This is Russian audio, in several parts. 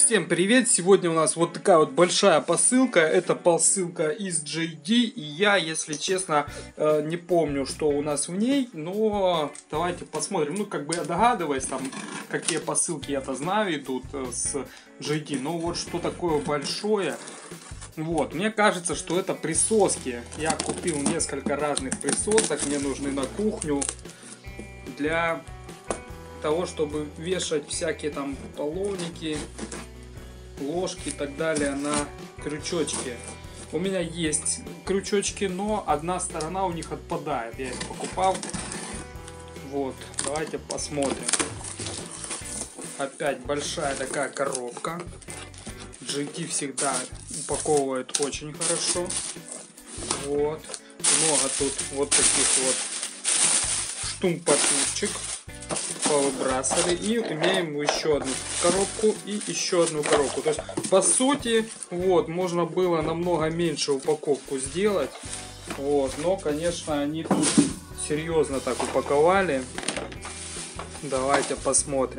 Всем привет! Сегодня у нас вот такая вот большая посылка. Это посылка из JD. И я, если честно, не помню, что у нас в ней. Но давайте посмотрим. Ну, как бы я догадываюсь, там, какие посылки я-то знаю идут с JD. Но вот что такое большое. Вот, мне кажется, что это присоски. Я купил несколько разных присосок. Мне нужны на кухню для того, чтобы вешать всякие там половники, ложки и так далее на крючочки. У меня есть крючочки, но одна сторона у них отпадает. Я их покупал. Вот, давайте посмотрим. Опять большая такая коробка. JD всегда упаковывает очень хорошо. Вот, много тут вот таких вот штумпотушечек повыбрасывали, и имеем еще одну коробку и еще одну коробку. То есть по сути вот можно было намного меньше упаковку сделать, вот, но конечно они тут серьезно так упаковали. Давайте посмотрим.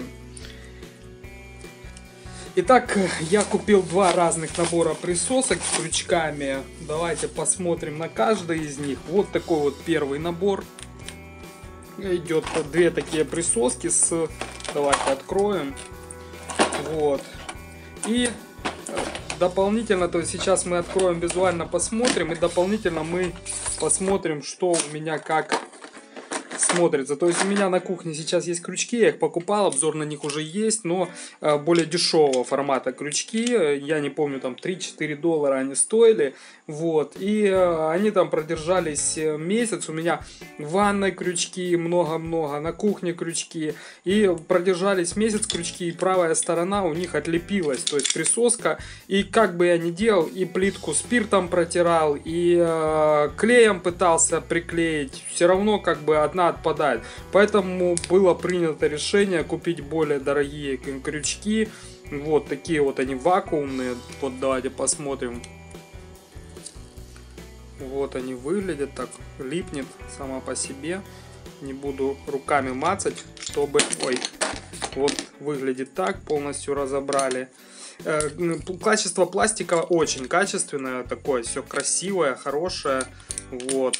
Итак, я купил два разных набора присосок с крючками. Давайте посмотрим на каждый из них. Вот такой вот первый набор. Идет две такие присоски с... Давайте откроем. Вот. И дополнительно, то есть сейчас мы откроем, визуально посмотрим. И дополнительно мы посмотрим, что у меня как смотрится. То есть у меня на кухне сейчас есть крючки, я их покупал, обзор на них уже есть, но более дешевого формата крючки. Я не помню, там 3-4 доллара они стоили. Вот. И они там продержались месяц. У меня в ванной крючки много-много, на кухне крючки. И продержались месяц крючки, и правая сторона у них отлепилась. То есть присоска. И как бы я ни делал, и плитку спиртом протирал, и клеем пытался приклеить, все равно как бы одна отпадает. Поэтому было принято решение купить более дорогие крючки. Вот такие вот они вакуумные. Вот давайте посмотрим. Вот они выглядят, так липнет сама по себе. Не буду руками мацать, чтобы... Ой, вот выглядит так, полностью разобрали. Качество пластика очень качественное, такое все красивое, хорошее. Вот.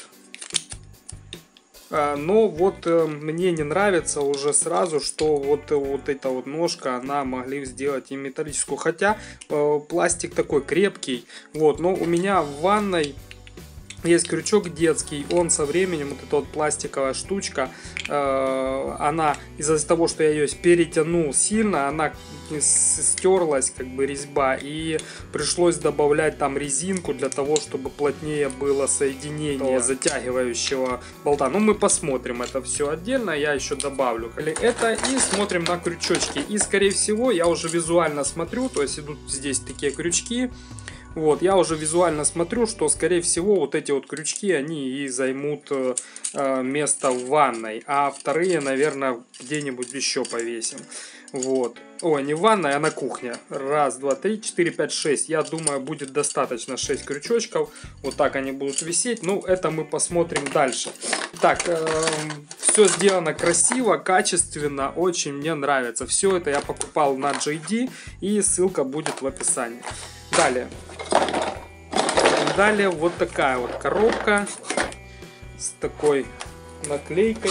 Но вот мне не нравится уже сразу, что вот эта вот ножка, она могли сделать и металлическую. Хотя пластик такой крепкий. Вот, но у меня в ванной есть крючок детский, он со временем, вот эта вот пластиковая штучка, она из-за того, что я ее перетянул сильно, она стерлась, как бы резьба, и пришлось добавлять там резинку для того, чтобы плотнее было соединение затягивающего болта. Ну, мы посмотрим это все отдельно, я еще добавлю это и смотрим на крючочки. И, скорее всего, я уже визуально смотрю, то есть идут здесь такие крючки. Вот, я уже визуально смотрю, что, скорее всего, вот эти вот крючки, они и займут место в ванной. А вторые, наверное, где-нибудь еще повесим. Вот. Ой, не в ванной, а на кухне. Раз, два, три, 4, 5, 6. Я думаю, будет достаточно 6 крючочков. Вот так они будут висеть. Ну, это мы посмотрим дальше. Так, все сделано красиво, качественно. Очень мне нравится. Все это я покупал на JD. И ссылка будет в описании. Далее вот такая вот коробка с такой наклейкой.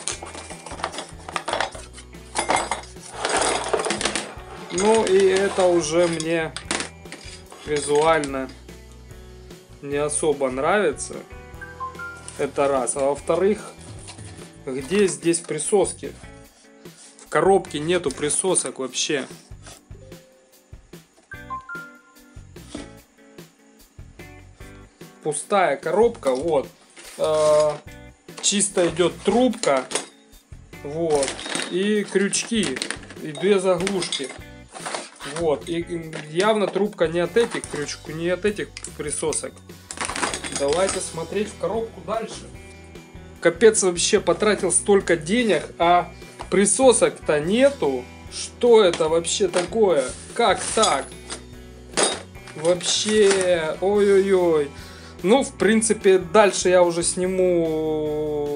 Ну и это уже мне визуально не особо нравится. Это раз. А во-вторых, где здесь присоски? В коробке нету присосок вообще. Пустая коробка, вот. Чисто идет трубка, вот, и крючки, и две заглушки, вот. И явно трубка не от этих крючков, не от этих присосок. Давайте смотреть в коробку дальше. Капец, вообще потратил столько денег, а присосок-то нету. Что это вообще такое? Как так? Вообще, ой-ой-ой. Ну, в принципе, дальше я уже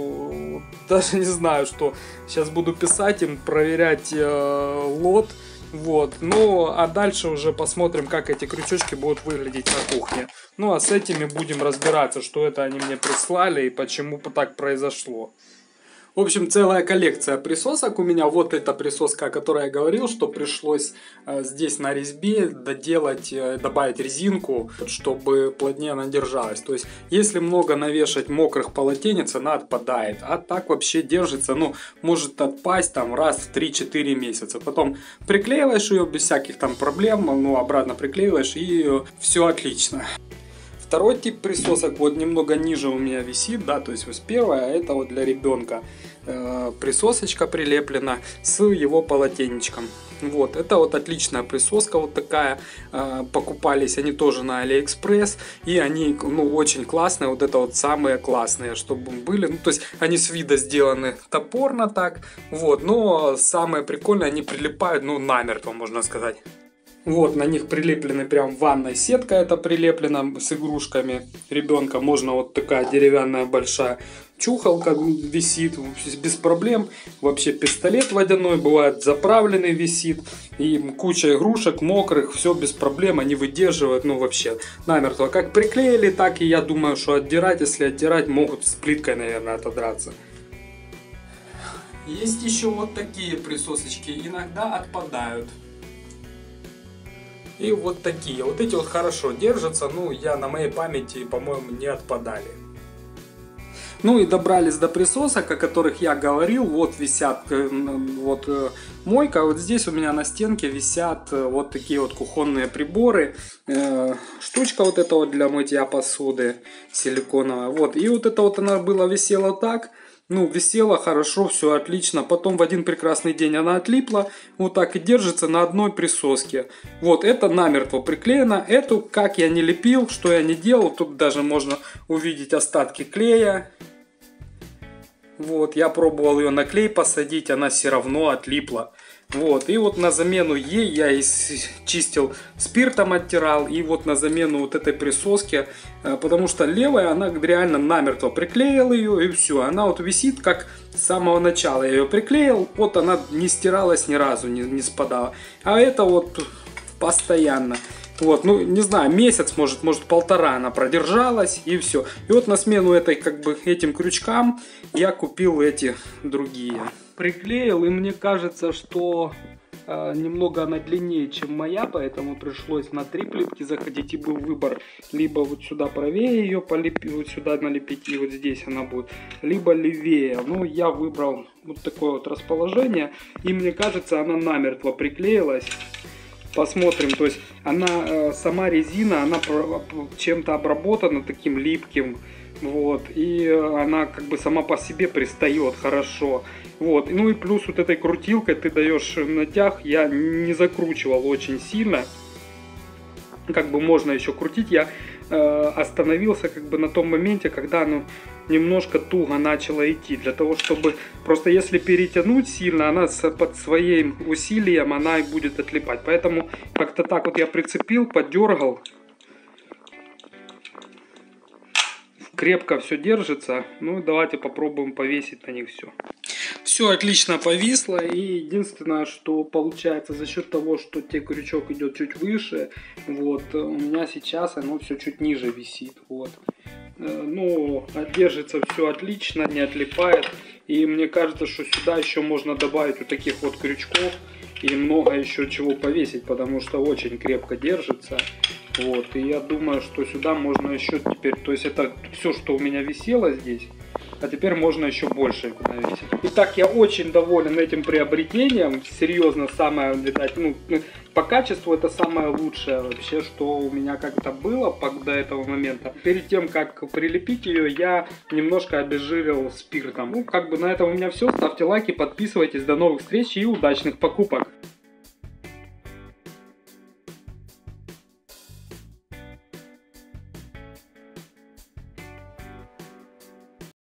сниму, даже не знаю, что. Сейчас буду писать им, проверять лот. Вот, ну а дальше уже посмотрим, как эти крючочки будут выглядеть на кухне. Ну а с этими будем разбираться, что это они мне прислали и почему так произошло. В общем, целая коллекция присосок у меня. Вот эта присоска, о которой я говорил, что пришлось здесь на резьбе доделать, добавить резинку, чтобы плотнее она держалась. То есть, если много навешать мокрых полотенец, она отпадает. А так вообще держится, ну, может отпасть там раз в 3-4 месяца. Потом приклеиваешь ее без всяких там проблем, ну, обратно приклеиваешь и все отлично. Второй тип присосок вот немного ниже у меня висит, да, то есть вот первая, это вот для ребенка присосочка прилеплена с его полотенечком. Вот, это вот отличная присоска вот такая, покупались они тоже на Алиэкспресс, и они, ну, очень классные, вот это вот самые классные, чтобы были, ну, то есть они с вида сделаны топорно так, вот, но самое прикольное, они прилипают, ну, намертво, можно сказать. Вот, на них прилеплены прям ванная сетка, это прилеплена с игрушками ребенка. Можно вот такая деревянная большая чухалка висит, без проблем. Вообще пистолет водяной бывает заправленный висит. И куча игрушек мокрых, все без проблем, они выдерживают, ну вообще намертво. Как приклеили, так и я думаю, что отдирать, если отдирать, могут с плиткой, наверное, отодраться. Есть еще вот такие присосочки, иногда отпадают. И вот такие. Вот эти вот хорошо держатся. Ну, я на моей памяти, по-моему, не отпадали. Ну и добрались до присосок, о которых я говорил. Вот висят, вот мойка. Вот здесь у меня на стенке висят вот такие вот кухонные приборы. Штучка вот эта вот для мытья посуды силиконовая. Вот. И вот это вот она была висела так. Ну, висела хорошо, все отлично. Потом в один прекрасный день она отлипла. Вот так и держится на одной присоске. Вот, это намертво приклеено. Эту, как я не лепил, что я не делал. Тут даже можно увидеть остатки клея. Вот, я пробовал ее на клей посадить, она все равно отлипла. Вот, и вот на замену ей я чистил спиртом, оттирал. И вот на замену вот этой присоске, потому что левая, она реально намертво приклеил ее, и все. Она вот висит, как с самого начала я ее приклеил. Вот она не стиралась ни разу, не спадала. А это вот постоянно. Вот, ну, не знаю, месяц, может полтора она продержалась, и все. И вот на смену этой, как бы, этим крючкам я купил эти другие. Приклеил, и мне кажется, что немного она длиннее, чем моя, поэтому пришлось на 3 плитки заходить, и был выбор: либо вот сюда правее ее полепить, вот сюда налепить, и вот здесь она будет, либо левее. Ну, я выбрал вот такое вот расположение, и мне кажется, она намертво приклеилась. Посмотрим, то есть она, сама резина, она чем-то обработана таким липким, вот, и она как бы сама по себе пристает хорошо, вот, ну и плюс вот этой крутилкой ты даешь натяг, я не закручивал очень сильно, как бы можно еще крутить, я остановился как бы на том моменте, когда оно немножко туго начало идти, для того чтобы, просто если перетянуть сильно, она под своим усилием она и будет отлипать, поэтому как-то так вот я прицепил, подергал, крепко все держится. Ну давайте попробуем повесить на них все. Все отлично повисло, и единственное, что получается за счет того, что крючок идет чуть выше, вот, у меня сейчас оно все чуть ниже висит, вот. Ну, держится все отлично, не отлипает, и мне кажется, что сюда еще можно добавить вот таких вот крючков и много еще чего повесить, потому что очень крепко держится. Вот, и я думаю, что сюда можно еще теперь, то есть это все, что у меня висело здесь, а теперь можно еще больше навесить. Итак, я очень доволен этим приобретением, серьезно, самое, видать, ну, по качеству это самое лучшее вообще, что у меня как-то было до этого момента. Перед тем, как прилепить ее, я немножко обезжирил спиртом. Ну, как бы на этом у меня все. Ставьте лайки, подписывайтесь, до новых встреч и удачных покупок!